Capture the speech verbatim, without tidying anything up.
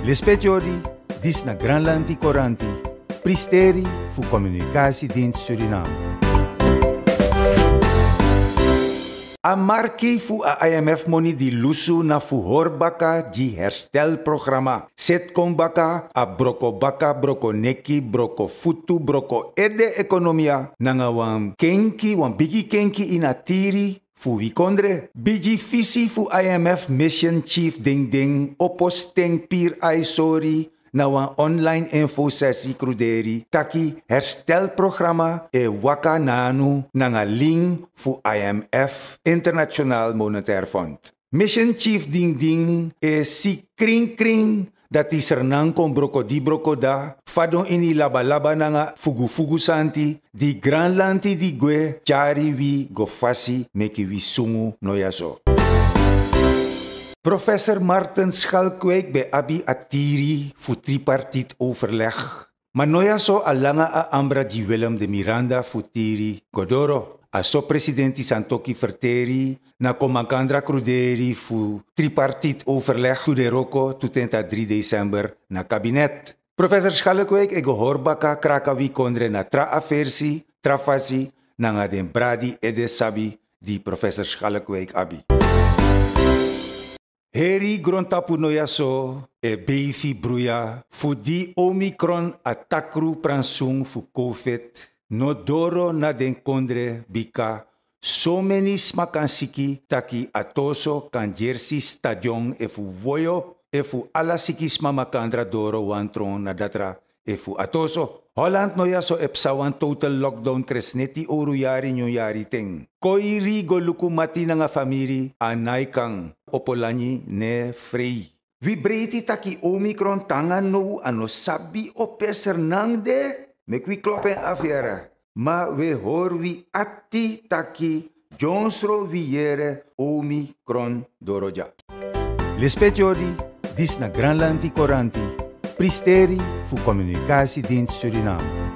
Lispetiori, dis na Granlandi Coranti, pristeri fu Communicatiedienst Suriname. A marki fu a I M F money di lusu na fu horbaka di herstelprogramma. Set kombaka a broko baka broko neki broko futu broko ede ekonomia nanga wan kenki wan bigi kenki inatiri fu wikondre. Bigi fisi fu I M F mission chief ding ding oposteng pir ai sorry na wan online info sessie kruderi taki herstelprogramma e waka nanu nanga ling fu I M F International Monetaire Fund. Mission Chief Ding Ding e si kring kring dati sernang kon broko di broko da fadon ini laba laba nanga fugu fugu santi di Granlandi di gue jari wi go fasi meki wi sungu no yaso. Professor Martin Schalkwijk bij Abi Atiri voor tripartiet overleg. Manoya so alanga a ambra di Willem de Miranda futiri Godoro. Aso presidenti Santoki Verteri na komakandra kruderi fu tripartiet overleg tu de roko tu tenta drie december na kabinet. Professor Schalkwijk ego horbaka krakawi kondre na tra aversi, trafasi na nga den bradi ede sabi di Professor Schalkwijk abi. Heri grontapu no yaso e beifi bruya fu di Omicron atakru pransung fu COVID no doro na den kondre bika so many smakansiki taki atoso kan jersey stadion e fu voyo e fu ala sikisma makandra doro wantron na datra e fu atoso. Holland no yaso epsawan total lockdown kresneti oru yari nyo yari ting. Koiri go lukumati na nga famiri anay kang opolani ne frei. Vibreti taki Omicron tangan no ano sabi o peser nang de mekwi klopen afyara. Ma we hor wi atti taki Jonsro viere Omicron doroja. Lispetiori, dis na Granlandi Coranti. Pristeri fu Communicatiedienst Suriname.